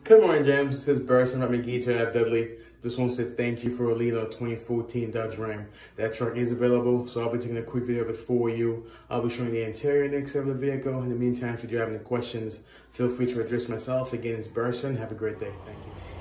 Good morning, James. This is Burson from McGee to Dudley. Just want to say thank you for a lead on a 2014 Dodge Ram. That truck is available, so I'll be taking a quick video of it for you. I'll be showing the interior and exterior of the vehicle. In the meantime, if you do have any questions, feel free to address myself. Again, it's Burson. Have a great day. Thank you.